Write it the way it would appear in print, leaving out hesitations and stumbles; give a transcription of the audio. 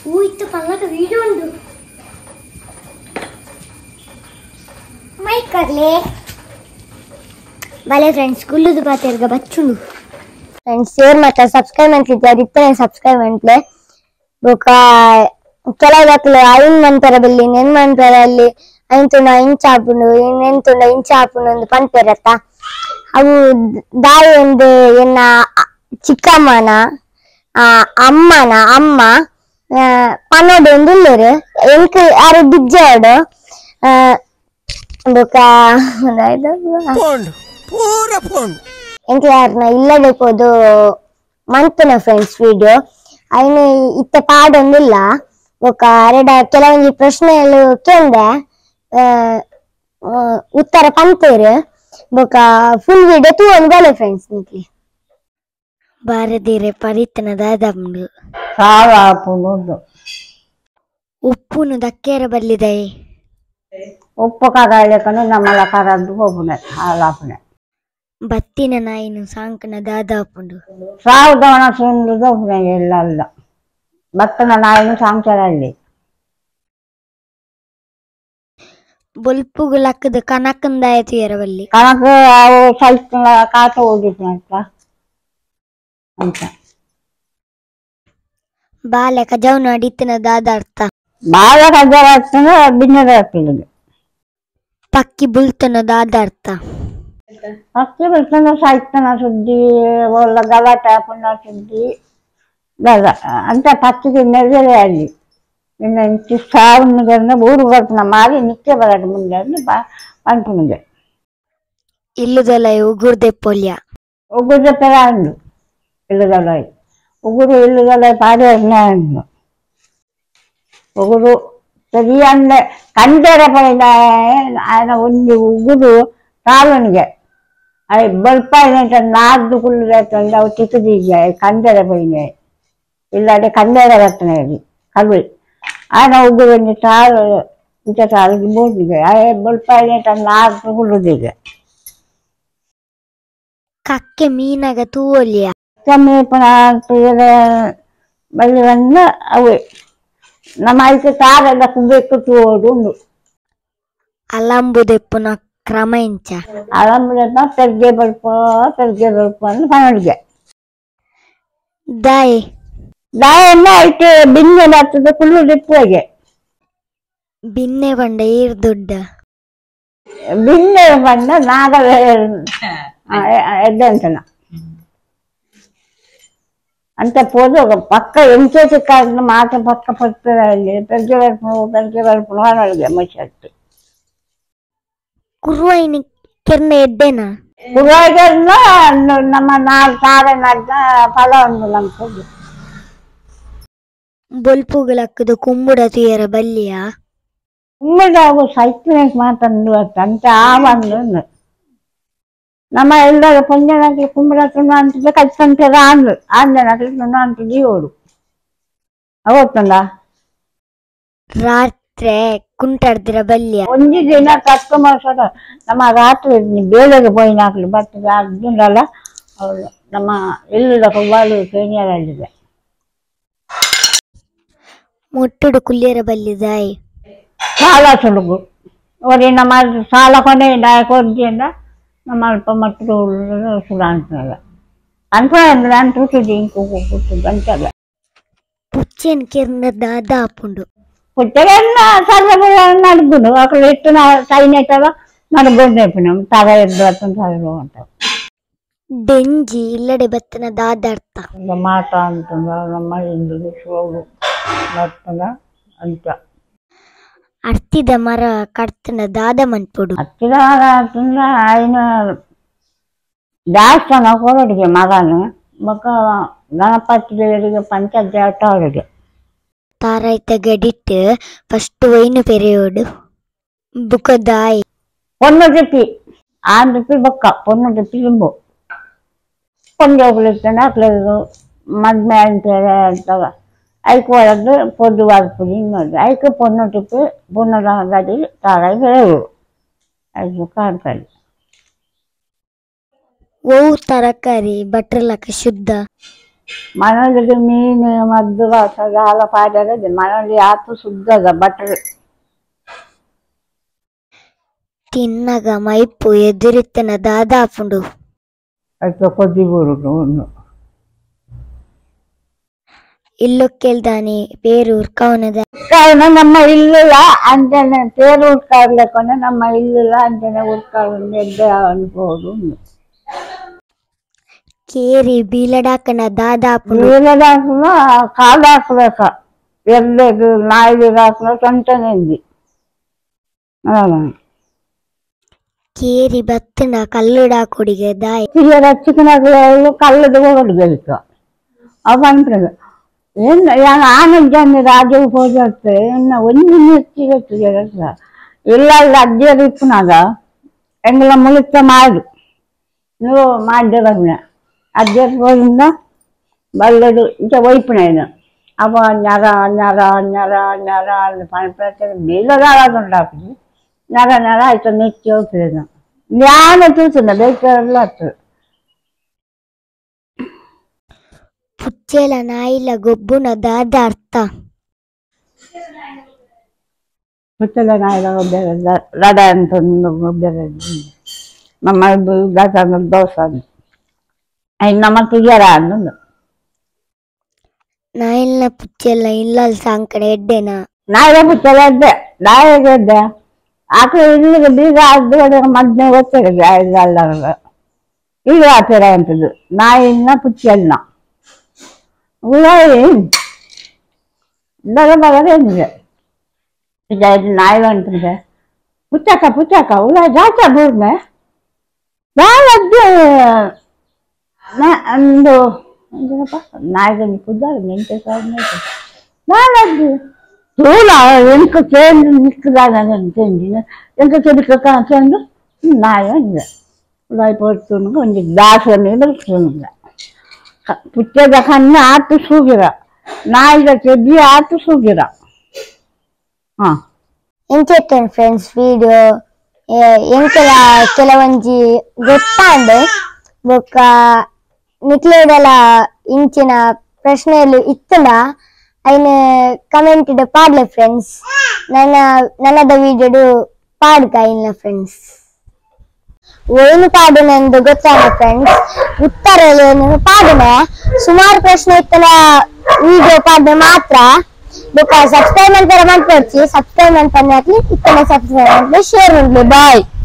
ఊయితో పల్లక video ఉండు మైక్ करले भले फ्रेंड्स कुल्लू दुपातेरगा बच्चुंडु फ्रेंड्स शेयर मात्र सब्सक्राइब मंतले इतने सब्सक्राइब मंतले बोका ಕೆಲವಕ್ಕೆ ಐನ್ ಮಂತರ ಬಲ್ಲಿ ನೆನ್ ಮಂತರಲ್ಲಿ ಐಂತುಂಡ ಇಂಚಾಪುಂಡು ಇನ್ನೆಂತುಂಡ ಇಂಚಾಪುಂಡು ಒಂದು ಪಂಪೆರತ್ತ ಅವು ದಾಯಿ ಒಂದು ಎನ್ನ ಚಿಕ್ಕಮ್ಮನ ಅಮ್ಮನ ಅಮ್ಮ ಪನ್ನೋಡು ಒಂದು ಉಳ್ಳರು ಎಂಕ್ ಯಾರು ಬಿಜ್ಜಾಡು ಬೊಕ ಎಂಕ್ ಯಾರನ್ನ ಇಲ್ಲದೆ ಹೋದು ಮಂತನ ಫ್ರೆಂಡ್ಸ್ ವಿಡಿಯೋ ಐನ ಇತ್ತ ಪಾಡೊಂದಿಲ್ಲ ఒక ಕೆಲವೊಂದು ಪ್ರಶ್ನೆಗಳು ಕೇಂದೆ ಉತ್ತರ ಪಂಪೇರು ಬೊಕ ಫುಲ್ ವಿಡಿಯೋ ತೂವೊಂದು ಫ್ರೆಂಡ್ಸ್ ನಿಕ್ಲಿ ಬಾರದಿರೆ ಪರಿತನದ ದಮ್ಡು ಸಾವಾಪುನು ಉಪ್ಪುನು ದಕ್ಕೇರ ಬಲ್ಲಿದೈ ಉಪ್ಪು ಕಗಾಯ್ಲೆಕನು ನಮ್ಮಲ ಕರದ್ದು ಹೋಗುನೆ ಹಾಲಾಪುನೆ ಬತ್ತಿನ ನಾಯಿನು ಸಾಂಕನ ದಾದಾಪುಂಡು ಸಾವುದವನ ಸುಂದು ಹೋಗುನೆ ಎಲ್ಲ ಭತ್ತನ ನಾಯಿನು ಸಾಂಚರಲ್ಲಿ ಬೊಲ್ಪುಗು ಲಕ್ಕದ ಕನಕಂದಾಯತು ಎರವಲ್ಲಿ ಕನಕ ಅವು ಸ್ವಲ್ಪ ಕಾಟ ಹೋಗಿತ್ತು ಅಂತ ಬಾಲೆ ಕಜಾವನು ಅಡಿತಿನ ದಾದಾರ್ಥ ಬಾಳ ಕಜಾರ ಆಗ್ತದೆ ಬಿನ್ನದ ಆಗ್ತದೆ ಪಕ್ಕಿ ಬುಲ್ತನ ದಾದಾರ್ಥ ಪಕ್ಕಿ ಬಿಡ್ತನ ಸಾಯ್ತನ ಸುದ್ದಿ ಒಳ್ಳ ಗಲಾಟ ಪುಣ್ಣ ಸುದ್ದಿ ಅಂತ ಪಚ್ಚಿಗೆ ನೆರವೇರೆ ಅಲ್ಲಿ ಇನ್ನು ಇಂಚು ಸಾವನ್ನ ಊರು ಬರ್ತನ ಮಾಡಿ ನಿತ್ಯ ಬರಡು ಮುಂದೆ ಪಂಪುನಿಗೆ ಇಲ್ಲುದಲ್ಲ ಉಗುರ್ದೆ ಪೊಲ್ಯ ಉಗುರು ಪೆರ ಅಂದು ಇಲ್ಲದಲ್ಲ ಉಗುರು ಇಲ್ಲದಲ್ಲ ಪಾಡಿ ಅಂದು ಉಗುರು ಸರಿ ಅಂದ ಕಂಡರ ಪಡೆದ ఆయన ಒಂದು ಉಗುರು ಸಾವನಿಗೆ ಅದು ಬಲ್ಪ ನಾಲ್ಕು ಕುಳ್ಳು ರೇಟಂದು ಅವು ಚಿಕ್ಕದಿಗೆ ಕಂಡರ ಪೈನೆ ಇಲ್ಲಾಂದ್ರೆ ಕಂಡರ ಬರ್ತನೆ ಹೇಳಿ ಕಲ್ವಿ ఆయన ಉಗುರು ಸಾಲು ಇಂಥ ಸಾಲಿಗೆ ಬೋಟಿಗೆ ಬಲ್ಪ ನಾಲ್ಕು ಕುಳ್ಳುದಿಗೆ ಕಕ್ಕೆ ಮೀನಾಗ ತೂವಲಿಯ ಕಮ್ಮೀಪನ ಬಳ್ಳಿ ಬಂದ ಅವೇ ನಮ್ಮ ಐತೆ ಸಾರೆಲ್ಲ ಕುಬೇಕು ತೂವುದು ಉಂಡು ಅಲಂಬುದೆಪ್ಪುನ ಕ್ರಮ ಇಂಚ ಅಲಂಬುದೆಪ್ಪ ತೆರಿಗೆ ಬಲ್ಪ ಅಂದ್ರೆ ಪನಡಿಗೆ ದಾಯಿ ದಾಯನ್ನ ಐತೆ ಬಿನ್ನೆ ಬರ್ತದೆ ಫುಲ್ಲು ದಿಪ್ಪುಗೆ ಬಿನ್ನೆ ಬಂಡ ಈರ್ ದೊಡ್ಡ ಬಿನ್ನೆ ಬಂದ ನಾಗ ಎದ್ದಂತನ ಅಂತ ಪೋದು ಪಕ್ಕ ಎಂಚೆ ಸಿಕ್ಕ ಮಾತ್ರ ಪಕ್ಕ ಪಕ್ಕದಲ್ಲಿ ತೆರಿಗೆ ಬರ್ಪು ಹೊರಗೆ ಮೈಸಟ್ಟು ಕುರುವೈನಿ ಕೆರ್ನ ಎಡ್ಡೆನಾ ಕುರುವಾಗೆಲ್ಲ ನಮ್ಮ ನಾಲ್ಕು ಸಾರೆ ನಡ್ದ ಫಲ ಒಂದು ನಮ್ಗೆ ಬೊಲ್ಪುಗಳಕ್ಕದು ಕುಂಬುಡ ತುಯರ ಬಲ್ಲಿಯ ಉಮ್ಮಿದಾಗು ಸೈಕ್ಲಿಂಗ್ ಮಾತಂದು ಅಂತ ಆವಂದು ನಮ್ಮ ಎಲ್ಲರ ಪುಂಜನಕ್ಕೆ ಕುಂಬಳ ತುಣ ಅಂತಿದ್ದೆ ಕಚ್ಚಂತದ ಆಂಜನಕ್ಕೆ ತುಣ ಅಂತಿದ್ದಿ ಓಡು ಅವತ್ತಂದ ರಾತ್ರಿ ಕುಂಟಾಡ್ದಿರ ಬಲ್ಲಿಯ ಒಂದು ದಿನ ಕಷ್ಟ ಮಾಡ್ಸೋದ ನಮ್ಮ ರಾತ್ರಿ ಬೇಳೆಗೆ ಪೋಯಿನ ಹಾಕ್ಲಿ ಬರ್ತದೆ ಅದಿಲ್ಲ ಅವಳು ನಮ್ಮ ಎಲ್ಲದ ಕೊಬ್ಬಾಲು ಕೇಣಿಯರಲ್ಲಿದೆ ಮೊಟ್ಟುಡು ಕುಲ್ಲಿಯರ ಬಲ್ಲಿದಾಯಿ ಸಾಲ ಸುಡುಗು ಅವರಿ ನಮ್ಮ ಸಾಲ ಕೊನೆ ಕೊಡ್ದಿಂದ ನಮ್ಮ ಅಲ್ಪ ಮಟ್ಟು ಸುಡ ಅಂತಲ್ಲ ಅನ್ಕೊಂಡ್ರೆ ನಾನು ತುಟ್ಟಿದ್ದು ಇಂಕು ಕೂತಿದ್ದು ಅಂತಲ್ಲ ಪುಚ್ಚೇನ್ ಕೆರ್ನ ದಾದ ಆಪುಂಡು ಪುಟ್ಟೆಲ್ಲ ಸರ್ವ ನಡ್ಗುದು ಅక్కడ ಎಷ್ಟು ಸೈನ್ಯತವ ನಡ್ಗೊಂಡು ನಮ್ಮ ತಗ ಎದ್ದು ಹತ್ತೊಂದು ಸಾವಿರ ಅಂತ ಡೆಂಜಿ ಇಲ್ಲಡೆ ಬತ್ತನ ದಾದಾರ್ಥ ಮಾಟ ಅಂತಂದ ನಮ್ಮ ಹಿಂದೂ ಸೋಳು ಬರ್ತದ ಅಂತ ಅರ್ತಿದ ಮರ ಕಡ್ತನ ದಾದ ಮನ್ಪುಡು ಹತ್ತಿರ ಅಂತಂದ್ರೆ ఆయన ದೇವಸ್ಥಾನ ಕೊರಡಿಗೆ ಮಗನು ಮಗ ಗಣಪತಿ ದೇವರಿಗೆ ಪಂಚದೇವತ ಅವರಿಗೆ ತಾರಾಯ್ತ ಗಡಿಟ್ಟು ಫಸ್ಟ್ ವೈನು ಪೆರೆಯೋಡು ಬುಕದಾಯಿ பொண்ணு திப்பி ஆண்டு திப்பி பக்கா பொண்ணு திப்பி லிம்பு கொஞ்சம் ಹೋಗ್ಲಿಕ್ಕೆ ಅಕ್ಲದು ಮದ್ಮೆ ಅಂತ ಐಕು ಒಳಗೆ ಪೊದ್ದು ವಾರ್ಪುಡಿ ಇನ್ನೊಂದು ಐಕು ಪೊಣ್ಣು ತಿಪ್ಪಿ ಪೊಣ್ಣದ ಗಡಿ ತಾರಾಯಿ ಬೆಳೆಯುವುದು ಐದು ಕಾಡ್ಕಡಿ ಓ ತರಕಾರಿ ಬಟ್ರಲಕ ಶುದ್ಧ ಮನೆಯಲ್ಲಿ ಮೀನು ಮದ್ದು ಜಾಲ ಪಾಡ್ಯಾಗ ಮನೆಯಲ್ಲಿ ಆತು ಶುದ್ಧದ ಬಟ್ಟೆ ತಿನ್ನಗ ಮೈಪು ಎದುರಿತ್ತನ ದಾದಾಪುಂಡು ಅದಕ್ಕೆ ಕೊದ್ದಿ ಬರುದು ಒಂದು ಇಲ್ಲು ಕೇಳ್ದಾನೆ ಪೇರು ಉರ್ಕವನದ ಕಾರಣ ನಮ್ಮ ಇಲ್ಲಿಲ್ಲ ಅಂಜನೆ ತೇರು ಹುಡ್ಕಾಡ್ಲಿಕ್ಕೆ ನಮ್ಮ ಇಲ್ಲಿಲ್ಲ ಅಂಜನೆ ಹುಡ್ಕಾಡ್ ಎದ್ದೆ ಅನ್ಬೋದು ಕೇರಿ ಬೀಲಡಾಕನ ದಾದಾಪುಂಡು ನೀಲದ ಹಾಕಲ ಕಾಲು ಹಾಕ್ಬೇಕ ಎರ್ಲೆದು ನಾಯಿಗೆ ಹಾಕಲ ಸೊಂಟನೆಂದಿ ಕೇರಿ ಬತ್ತನ ಕಲ್ಲುಡಾಕೊಡಿಗೆ ದಾಯ್ ಚಿಕ್ಕನಾಗಲು ಕಲ್ಲದು ಹೋಗಲು ಬೇಕು ಅವ ಅಂತಾರೆ ಏನು ಯಾರು ಆನಂದ ರಾಜವು ಹೋಗುತ್ತೆ ಇನ್ನು ಒಂದು ಹೆಚ್ಚಿಗೆ ಇಲ್ಲ ಅಜ್ಜಿಯರು ಇಪ್ಪನಾಗ ಎಂಗೆಲ್ಲ ಮುಳುಕ್ತ ಮಾಡು ನೀವು ಮಾಡಿದವನ್ನ ಅಜ್ಜಿಯರು ಹೋಗಿಂದ ಬಲ್ಲದು ಇಂಚ ಒಯ್ಪನೇನು ಅವ ñರ ñರ ñರ ñರ ಅಲ್ಲಿ ಪಣಪ್ರತೆ ಬೀಳದಾಗುಂಟಾಗ್ತದೆ ñರ ñರ ಆಯ್ತು ನೆಚ್ಚಿ ಹೋಗ್ತದೆ ಜ್ಞಾನ ತಿಳಿಸಿದ ಬೇಕಾರೆಲ್ಲ ಆಗ್ತದೆ ಪುಚ್ಚೆಲ ನಾಯಿಲ ಗೊಬ್ಬುನ ದಾದ ಅರ್ಥ ಪುಚ್ಚಲ ನಾಯಿಲ ಒಬ್ಬರ ರಡ ಅಂತ ಒಬ್ಬರ ನಮ್ಮ ದಾಸ ದೋಸ ನಮ್ಮ ತುಜಾರ ಅನ್ನೋದು ನಾಯಿಲ್ನ ಪುಚ್ಚೆಲ್ಲ ಇಲ್ಲಲ್ ಸಾಂಕಡೆ ಎಡ್ಡೆನಾ ನಾಯಿಗೆ ಪುಚ್ಚಲ ಎದ್ದೆ ನಾಯಿಗೆ ಎದ್ದೆ ಆಕಡೆ ಇಲ್ಲಿಗೆ ಬೀಗ ಅದು ಮದ್ನೆ ಗೊತ್ತಿದೆ ಅಲ್ಲ ಈಗ ಆ ಥರ ಅಂತದ್ದು ನಾಯಿನ ಪುಚ್ಚಲ್ನ ಉಳಾಯಿ ಬರಬರದೆ ನಾಯಿ ಅಂತಂದ್ರೆ ಪುಚ್ಚಕ್ಕ ಉಳಾಯಿ ಜಾಸ್ತಿ ಬೂರ್ನೆ ನಾಳದ್ದು ಒಂದು ನಾಯಿಗೆ ಕುದ್ದಾರ ಮೆಂತೆ ನಾಳದ್ದು ಚೂಲ ಎಂಕ ಚೇಂದು ನಿಕ್ಕದಾಗ ಚೆಂದಿನ ಎಂಕ ಚೆಡಿಕ ಚೆಂದು ನಾಯಿ ಅಂದೆ ಉಳಾಯಿ ಪೊರ್ತುನಗ ಒಂದು ದಾಸನೆ ಬರ್ತುನಗ ಪುಚ್ಚದ ಕಣ್ಣು ಆತು ಸೂಗಿರ ನಾಯಿಗ ಚೆದ್ದಿ ಆತು ಸೂಗಿರ ಎಂಚೆತ್ತೇನೆ ಫ್ರೆಂಡ್ಸ್ ವಿಡಿಯೋ ಎಂಕೆಲ ಕೆಲವೊಂಜಿ ಗೊತ್ತಾಂಡೆ ಬೊಕ್ಕ ನಿಕ್ಲೇದಲ ಇಂಚಿನ ಪ್ರಶ್ನೆಯಲ್ಲಿ ಇತ್ತಂಡ ಐನ ಕಮೆಂಟ್ ಪಾಡ್ಲೆ ಫ್ರೆಂಡ್ಸ್ ನನ್ನದ ವಿಡಿಯೋ ಪಾಡ್ಕ ಐನ ಫ್ರೆಂಡ್ಸ್ ಏನು ಪಾಡುನೆಂದು ಗೊತ್ತಾಗ ಫ್ರೆಂಡ್ಸ್ ಉತ್ತರ ಪಾಡುನೆ ಸುಮಾರು ಪ್ರಶ್ನೆ ಇತ್ತನ ವಿಡಿಯೋ ಪಾಡ್ನೆ ಮಾತ್ರ ಬೊಕ್ಕ ಸಬ್ಸ್ಕ್ರೈಬ್ ಅಂತ ಮಾಡ್ಕೊಡ್ಸಿ ಸಬ್ಸ್ಕ್ರೈಬ್ ಅಂತ ಇತ್ತನ ಸಬ್ಸ್ಕ್ರೈಬ್ ಶೇರ್ ಮಾಡ್ಲಿ ಬಾಯ್.